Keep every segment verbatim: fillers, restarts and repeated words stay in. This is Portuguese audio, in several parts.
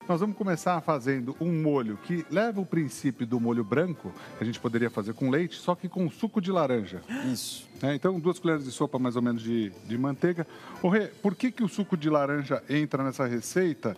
nós vamos começar fazendo um molho que leva o princípio do molho branco, que a gente poderia fazer com leite, só que com suco de laranja. Isso. É, então, duas colheres de sopa, mais ou menos, de, de manteiga. Ô, Rê, por que, que o suco de laranja entra nessa receita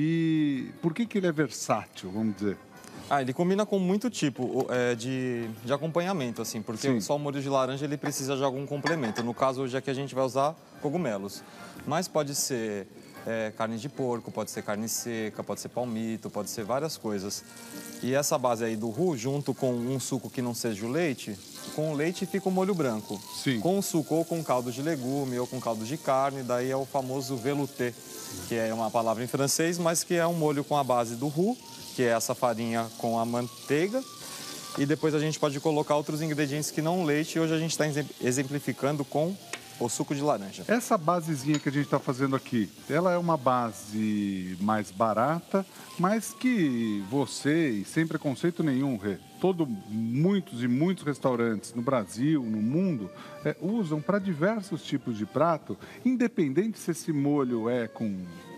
e por que, que ele é versátil, vamos dizer? Ah, ele combina com muito tipo é, de, de acompanhamento, assim, porque Sim. só o molho de laranja ele precisa de algum complemento. No caso, hoje aqui a gente vai usar cogumelos. Mas pode ser é, carne de porco, pode ser carne seca, pode ser palmito, pode ser várias coisas. E essa base aí do roux, junto com um suco que não seja o leite, com o leite fica o molho branco. Sim. Com o suco ou com caldo de legume ou com caldo de carne, daí é o famoso velouté, que é uma palavra em francês, mas que é um molho com a base do roux, que é essa farinha com a manteiga. E depois a gente pode colocar outros ingredientes que não o leite. E hoje a gente está exemplificando com o suco de laranja. Essa basezinha que a gente está fazendo aqui, ela é uma base mais barata, mas que você, sem preconceito nenhum, Rê, todo, muitos e muitos restaurantes no Brasil, no mundo, é, usam para diversos tipos de prato, independente se esse molho é com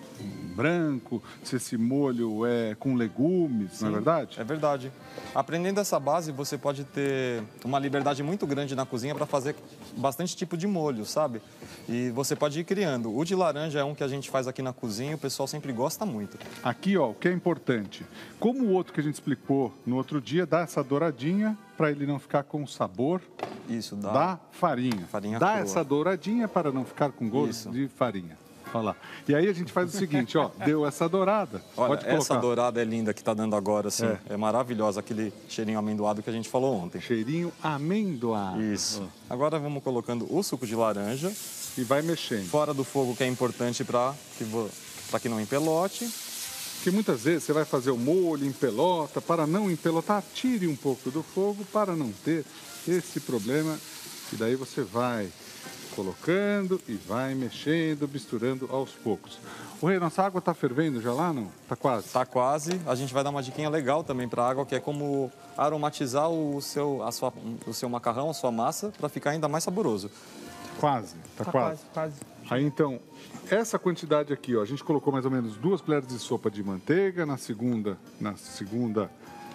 branco, se esse molho é com legumes, Sim, não é verdade? É verdade. Aprendendo essa base, você pode ter uma liberdade muito grande na cozinha para fazer bastante tipo de molho, sabe? E você pode ir criando. O de laranja é um que a gente faz aqui na cozinha e o pessoal sempre gosta muito. Aqui, ó, o que é importante, como o outro que a gente explicou no outro dia, dá essa douradinha para ele não ficar com o sabor Isso, dá, da farinha. farinha Dá crua. essa douradinha para não ficar com gosto Isso. de farinha. Olha lá. E aí a gente faz o seguinte, ó, deu essa dourada, Olha, pode colocar. essa dourada é linda que tá dando agora, assim. É. É. maravilhosa, aquele cheirinho amendoado que a gente falou ontem. Cheirinho amendoado. Isso. Agora vamos colocando o suco de laranja. E vai mexendo. Fora do fogo, que é importante para que, vo... pra que não empelote. Porque muitas vezes você vai fazer o molho, empelota, para não empelotar, tire um pouco do fogo para não ter esse problema. E daí você vai colocando e vai mexendo, misturando aos poucos. O Rei, nossa água está fervendo já lá, não? Está quase? Tá quase. A gente vai dar uma diquinha legal também para a água, que é como aromatizar o seu, a sua, o seu macarrão, a sua massa, para ficar ainda mais saboroso. Quase, está Tá quase. quase, quase. Aí então, essa quantidade aqui, ó, a gente colocou mais ou menos duas colheres de sopa de manteiga, na segunda, na segunda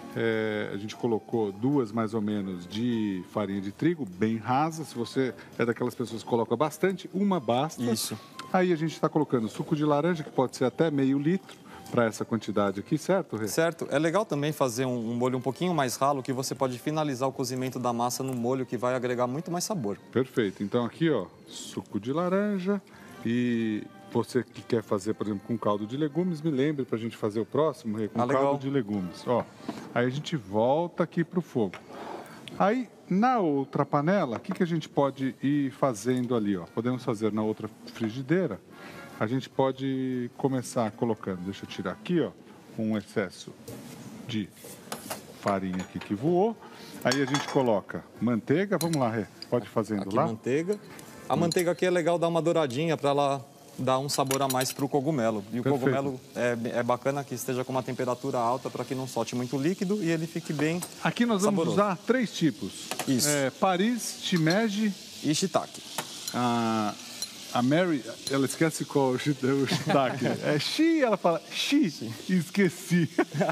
é, a gente colocou duas mais ou menos de farinha de trigo, bem rasa. Se você é daquelas pessoas que coloca bastante, uma basta. Isso. Aí a gente está colocando suco de laranja, que pode ser até meio litro, para essa quantidade aqui, certo, Rê? Certo. É legal também fazer um, um molho um pouquinho mais ralo, que você pode finalizar o cozimento da massa no molho, que vai agregar muito mais sabor. Perfeito. Então aqui, ó, suco de laranja e você que quer fazer, por exemplo, com caldo de legumes, me lembre para a gente fazer o próximo, Rê, com Ah, legal. caldo de legumes. Ó, aí a gente volta aqui para o fogo. Aí, na outra panela, o que, que a gente pode ir fazendo ali, ó? Podemos fazer na outra frigideira. A gente pode começar colocando, deixa eu tirar aqui, ó, um excesso de farinha aqui que voou. Aí a gente coloca manteiga, vamos lá, Rê, pode ir fazendo Aqui lá. manteiga. A manteiga aqui é legal dar uma douradinha para ela dar um sabor a mais para o cogumelo. E o Perfeito. cogumelo é, é bacana que esteja com uma temperatura alta para que não solte muito líquido e ele fique bem Aqui nós vamos saboroso. usar três tipos. Isso. É, Paris, shimeji, E shiitake. a, a Mary, ela esquece qual o shi- o shiitake. É shi, ela fala shi, esqueci.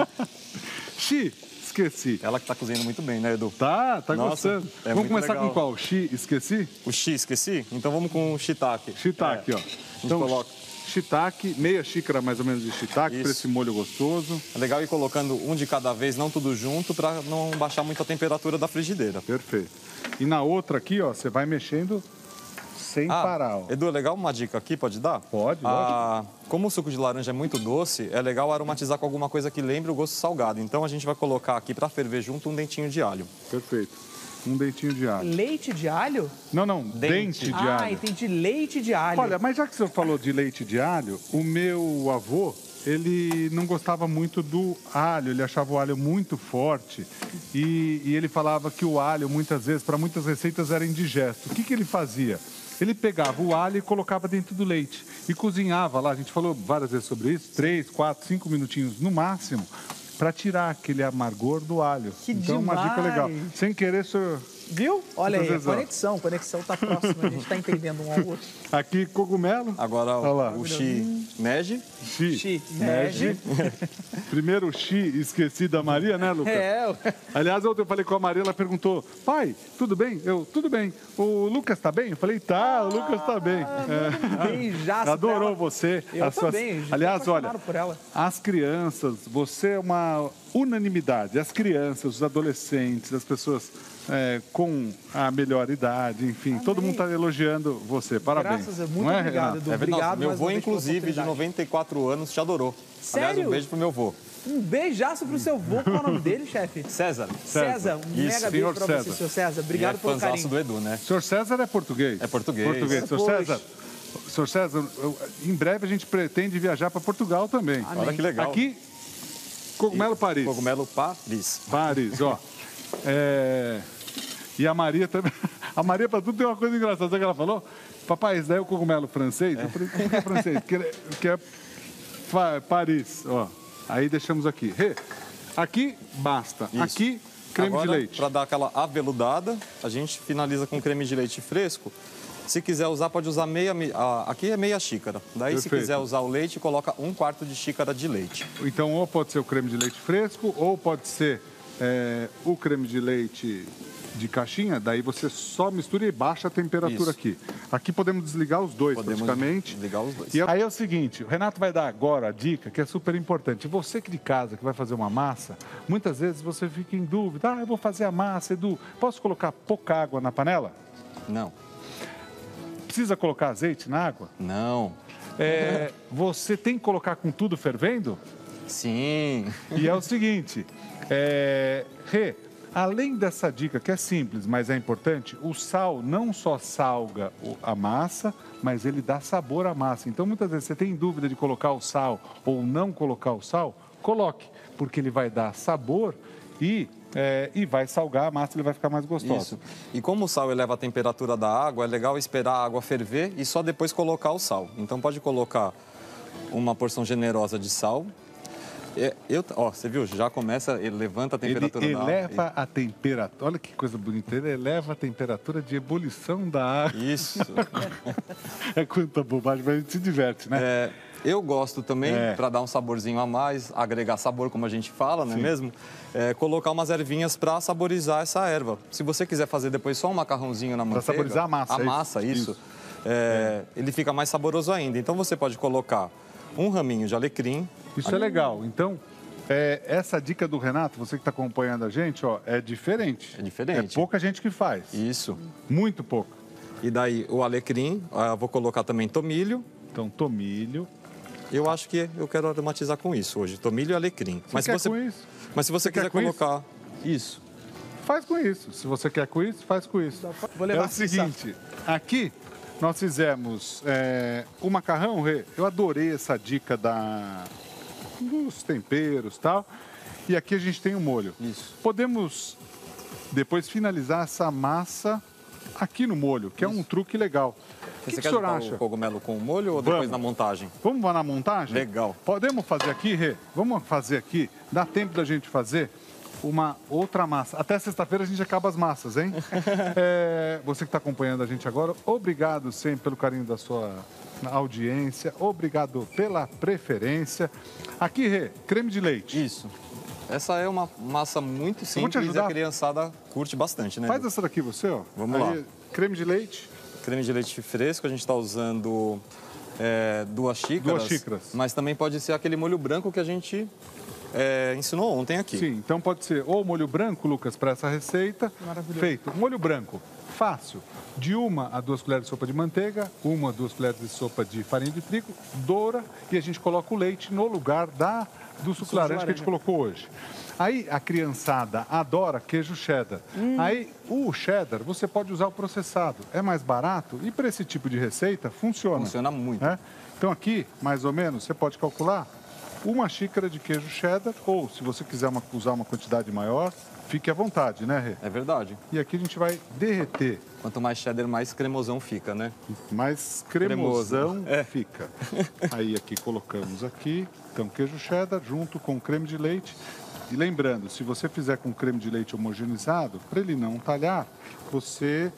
Shi, esqueci. Ela que está cozinhando muito bem, né, Edu? Tá, tá Nossa, gostando. é vamos muito começar legal. com qual? Shi, esqueci? O shi, esqueci? Então vamos com o shiitake. Shiitake, É. ó. A gente coloca. shiitake, meia xícara mais ou menos de shiitake Isso. para esse molho gostoso. É legal ir colocando um de cada vez, não tudo junto, para não baixar muito a temperatura da frigideira. Perfeito. E na outra aqui, ó, você vai mexendo sem parar, ó. Edu, é legal uma dica aqui, pode dar? Pode, ah, Como o suco de laranja é muito doce, é legal aromatizar com alguma coisa que lembre o gosto salgado. Então a gente vai colocar aqui para ferver junto um dentinho de alho. Perfeito. Um dentinho de alho. Leite de alho? Não, não, dente, de ah, alho. entendi. Leite de alho. Olha, mas já que o senhor falou de leite de alho, o meu avô, ele não gostava muito do alho, ele achava o alho muito forte e, e ele falava que o alho, muitas vezes, para muitas receitas, era indigesto. O que, que ele fazia? Ele pegava o alho e colocava dentro do leite e cozinhava lá, a gente falou várias vezes sobre isso, três, quatro, cinco minutinhos no máximo, para tirar aquele amargor do alho. Que então, uma dica demais! legal. Sem querer, o senhor Viu? Olha Muitas aí, a vezes, ó. conexão. Conexão tá próxima, a gente tá entendendo um ao outro. Aqui, cogumelo. Agora Olha lá. o Shi Meji. Xi. Xi, Meji. Primeiro o Xi, esqueci da Maria, né, Lucas? É, ué. Aliás, ontem eu falei com a Maria, ela perguntou, pai, tudo bem? Eu, tudo bem. O Lucas tá bem? Eu falei, tá, o Lucas tá bem. Um beijaço pra Adorou ela. você. Eu As suas- também, já tô Aliás, olha, apaixonado por ela. as crianças, você é uma unanimidade. As crianças, os adolescentes, as pessoas é, com a melhor idade, enfim, todo mundo está elogiando você. Parabéns. Graças a Deus, muito Não é, obrigado, Renato? Edu. É verdade. Obrigado Meu mais avô, uma vez pela inclusive, de oportunidade. noventa e quatro anos, te adorou. Aliás, Sério? um beijo pro meu avô. Um beijaço pro seu avô. Qual é o nome dele, chefe? César. César. Um Isso, mega beijo senhor pra César. você, seu César. E Obrigado é pelo fãzaço carinho. do Edu, né? O senhor César é português? É português. Português. Senhor Pois. César, senhor César, eu- em breve a gente pretende viajar para Portugal também. Amém. Olha que legal. Aqui, Cogumelo Paris. Cogumelo Paris. Paris, ó. É, E a Maria também. A Maria, para tudo, tem uma coisa engraçada. Sabe o que ela falou? Papai, esse daí é o cogumelo francês? Eu falei, por que é francês? Porque é- que é fa- Paris, ó. Aí deixamos aqui. Rê, aqui basta. Isso. Aqui, creme Agora, de leite. para dar aquela aveludada, a gente finaliza com creme de leite fresco. Se quiser usar, pode usar meia... mi- ah, aqui é meia xícara. Daí, se Perfeito. quiser usar o leite, coloca um quarto de xícara de leite. Então, ou pode ser o creme de leite fresco, ou pode ser é, o creme de leite de caixinha. Daí você só mistura e baixa a temperatura Isso. aqui. Aqui podemos desligar os dois, Podemos praticamente. desligar os dois. E aí é o seguinte, o Renato vai dar agora a dica que é super importante. Você que de casa que vai fazer uma massa, muitas vezes você fica em dúvida. Ah, eu vou fazer a massa, Edu. Posso colocar pouca água na panela? Não. Precisa colocar azeite na água? Não. É, você tem que colocar com tudo fervendo? Sim. E é o seguinte, é, Rê, além dessa dica que é simples, mas é importante, o sal não só salga o- a massa, mas ele dá sabor à massa. Então, muitas vezes você tem dúvida de colocar o sal ou não colocar o sal, coloque, porque ele vai dar sabor e, é, e vai salgar a massa, ele vai ficar mais gostoso. Isso. E como o sal eleva a temperatura da água, é legal esperar a água ferver e só depois colocar o sal. Então pode colocar uma porção generosa de sal. É, Eu, ó, você viu? Já começa, ele levanta a Ele temperatura da água. eleva a temperatura, olha que coisa bonita, ele eleva a temperatura de ebulição da água. Isso. É quanta bobagem, mas a gente se diverte, né? É, eu gosto também, É. para dar um saborzinho a mais, agregar sabor, como a gente fala, não é mesmo? É, colocar umas ervinhas para saborizar essa erva. Se você quiser fazer depois só um macarrãozinho na manteiga... saborizar a massa, A é isso? massa, isso. Isso. É, ele fica mais saboroso ainda. Então você pode colocar um raminho de alecrim. Isso é legal. Então, é, essa dica do Renato, você que está acompanhando a gente, ó, é diferente. É diferente. É pouca gente que faz. Isso. Muito pouco. E daí o alecrim, ah, vou colocar também tomilho. Então, tomilho. Eu acho que eu quero aromatizar com isso hoje, tomilho e alecrim. Você quer com isso? Mas se você, Você quer quiser com isso? colocar isso. Faz com isso. Se você quer com isso, faz com isso. Vou levar É o seguinte, aqui nós fizemos é, o macarrão, Rê. Eu adorei essa dica da, dos temperos e tal. E aqui a gente tem o molho. Isso. Podemos depois finalizar essa massa aqui no molho, que é um truque legal. O que, Você que o quer senhor botar acha? o cogumelo com o molho ou depois Vamos. na montagem? Vamos lá na montagem? Legal. Podemos fazer aqui, Rê? Vamos fazer aqui. Dá tempo da gente fazer uma outra massa. Até sexta-feira a gente acaba as massas, hein? É, você que está acompanhando a gente agora, obrigado sempre pelo carinho da sua audiência. Obrigado pela preferência. Aqui, Rê, creme de leite. Isso. Essa é uma massa muito vou te simples e ajudar. a criançada curte bastante, né? Faz essa daqui você, ó. Vamos Aí, lá. Creme de leite. Creme de leite fresco, a gente está usando é, duas xícaras. Duas xícaras. Mas também pode ser aquele molho branco que a gente é, ensinou ontem aqui. Sim, então pode ser ou molho branco, Lucas, para essa receita. Maravilhoso. Feito. Molho branco, fácil. De uma a duas colheres de sopa de manteiga, uma a duas colheres de sopa de farinha de trigo, doura e a gente coloca o leite no lugar da, do suco de laranja que a gente laranja. colocou hoje. Aí a criançada adora queijo cheddar. Aí o cheddar você pode usar o processado. É mais barato e para esse tipo de receita funciona. Funciona muito. né? Então aqui, mais ou menos, você pode calcular uma xícara de queijo cheddar ou, se você quiser uma- usar uma quantidade maior, fique à vontade, né, Rê? É verdade. E aqui a gente vai derreter. Quanto mais cheddar, mais cremosão fica, né? Mais cremosão Cremoso. É. fica. Aí aqui colocamos aqui, então queijo cheddar junto com creme de leite. E lembrando, se você fizer com creme de leite homogeneizado, para ele não talhar, você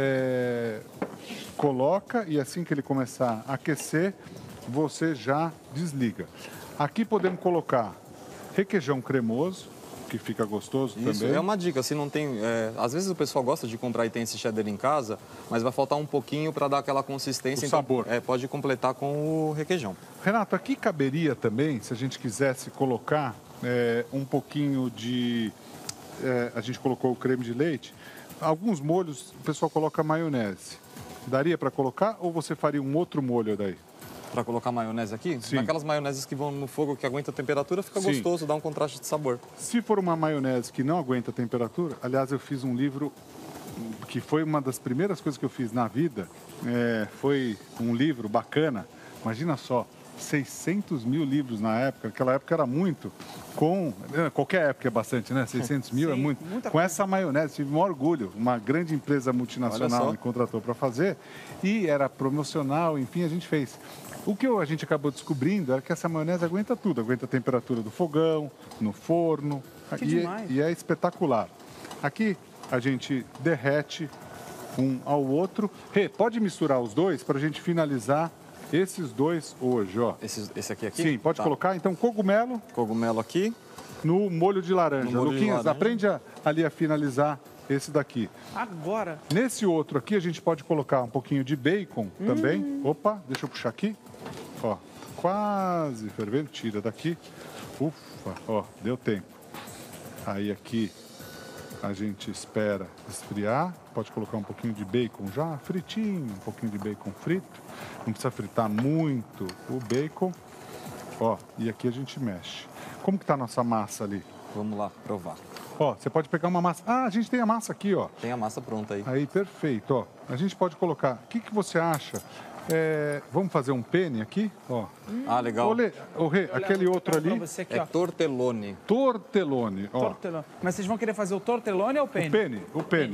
é, coloca e assim que ele começar a aquecer, você já desliga. Aqui podemos colocar requeijão cremoso, que fica gostoso Isso, também. é uma dica, se não tem... É, às vezes o pessoal gosta de comprar e tem esse cheddar em casa, mas vai faltar um pouquinho para dar aquela consistência. O então, sabor. É, pode completar com o requeijão. Renato, aqui caberia também, se a gente quisesse colocar é, um pouquinho de... É, a gente colocou o creme de leite. Alguns molhos o pessoal coloca maionese. Daria para colocar ou você faria um outro molho daí? Para colocar maionese aqui? Sim. Aquelas maioneses que vão no fogo, que aguenta a temperatura, fica Sim. gostoso, dá um contraste de sabor. Se for uma maionese que não aguenta a temperatura, aliás, eu fiz um livro que foi uma das primeiras coisas que eu fiz na vida. É, foi um livro bacana, imagina só, seiscentos mil livros na época, naquela época era muito, com, qualquer época é bastante, né? seiscentos mil é Sim, muito. muita Com coisa. essa maionese, tive um orgulho, uma grande empresa Olha multinacional só. me contratou para fazer e era promocional, enfim, a gente fez. O que a gente acabou descobrindo era que essa maionese aguenta tudo, aguenta a temperatura do fogão, no forno, Que e, demais. e é espetacular. Aqui a gente derrete um ao outro. Rê, pode misturar os dois para a gente finalizar esses dois hoje, ó. Esse, esse aqui aqui? Sim, pode Tá. colocar. Então, cogumelo Cogumelo aqui. no molho de laranja. No molho de Luquinhas, laranja. aprende a- ali a finalizar esse daqui. Agora. Nesse outro aqui, a gente pode colocar um pouquinho de bacon também. Opa, deixa eu puxar aqui. Ó, quase fervendo. Tira daqui. Ufa, ó, deu tempo. Aí aqui a gente espera esfriar. Pode colocar um pouquinho de bacon já fritinho, um pouquinho de bacon frito. Não precisa fritar muito o bacon. Ó, e aqui a gente mexe. Como que tá a nossa massa ali? Vamos lá, provar. Ó, você pode pegar uma massa. Ah, a gente tem a massa aqui, ó. Tem a massa pronta aí. Aí, perfeito, ó. A gente pode colocar. O que, que você acha? É, vamos fazer um penne aqui, ó. Ah, legal. Olê, ô, Rê, aquele outro Pra ali, você aqui, É ó. tortellone. tortellone, ó. Tortelone. Mas vocês vão querer fazer o tortelone ou o O penne? penne, o penne.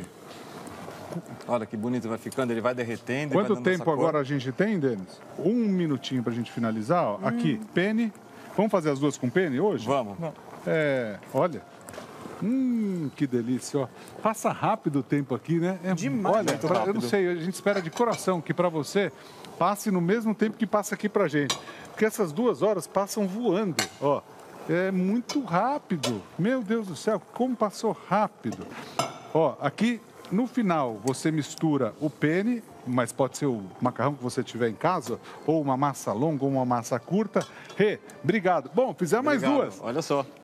Olha que bonito vai ficando, ele vai derretendo. e Quanto vai dando essa tempo cor. agora a gente tem, Denis? Um minutinho pra gente finalizar, ó. Aqui, penne. Vamos fazer as duas com penne hoje? Vamos. É, olha. Hum, que delícia, ó. Passa rápido o tempo aqui, né? É, Demais. Olha, Muito pra- eu não rápido. sei, a gente espera de coração que pra você passe no mesmo tempo que passa aqui pra gente. Porque essas duas horas passam voando, ó. É muito rápido. Meu Deus do céu, como passou rápido. Ó, aqui no final você mistura o penne, mas pode ser o macarrão que você tiver em casa, ou uma massa longa ou uma massa curta. Rê, obrigado. Bom, fizemos mais Obrigado. duas. Olha só.